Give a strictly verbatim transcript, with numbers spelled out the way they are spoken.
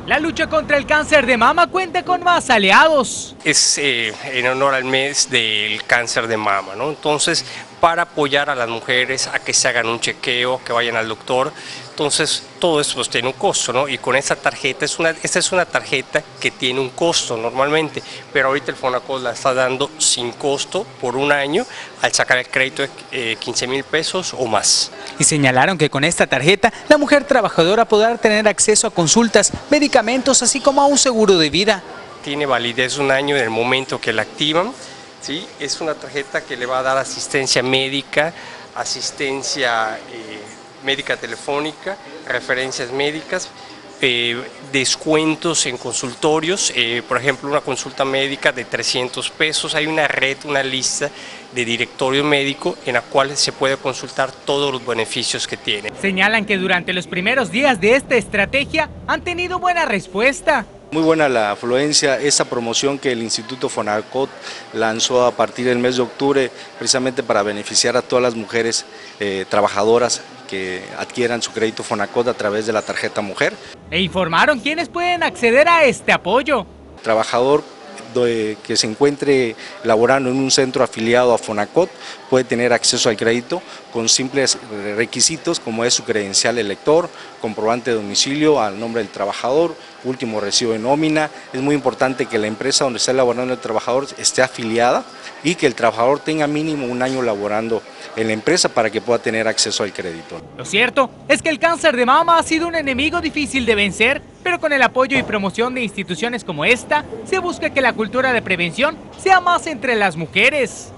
La lucha contra el cáncer de mama cuenta con más aliados. Es eh, en honor al mes del cáncer de mama, ¿no? Entonces, para apoyar a las mujeres a que se hagan un chequeo, que vayan al doctor. Entonces, todo eso pues, tiene un costo, ¿no? Y con esta tarjeta, es una, esta es una tarjeta que tiene un costo normalmente, pero ahorita el Fonacot la está dando sin costo por un año al sacar el crédito de eh, quince mil pesos o más. Y señalaron que con esta tarjeta, la mujer trabajadora podrá tener acceso a consultas, medicamentos, así como a un seguro de vida. Tiene validez un año en el momento que la activan, ¿sí? Es una tarjeta que le va a dar asistencia médica, asistencia eh, médica telefónica, referencias médicas, eh, descuentos en consultorios, eh, por ejemplo una consulta médica de trescientos pesos, hay una red, una lista de directorio médico en la cual se puede consultar todos los beneficios que tiene. Señalan que durante los primeros días de esta estrategia han tenido buena respuesta. Muy buena la afluencia, esa promoción que el Instituto Fonacot lanzó a partir del mes de octubre precisamente para beneficiar a todas las mujeres eh, trabajadoras que adquieran su crédito Fonacot a través de la tarjeta mujer. E informaron quiénes pueden acceder a este apoyo. Trabajador que se encuentre laborando en un centro afiliado a Fonacot puede tener acceso al crédito con simples requisitos como es su credencial elector, comprobante de domicilio al nombre del trabajador, último recibo de nómina. Es muy importante que la empresa donde esté laborando el trabajador esté afiliada y que el trabajador tenga mínimo un año laborando en la empresa para que pueda tener acceso al crédito. Lo cierto es que el cáncer de mama ha sido un enemigo difícil de vencer, pero con el apoyo y promoción de instituciones como esta, se busca que la cultura de prevención sea más entre las mujeres.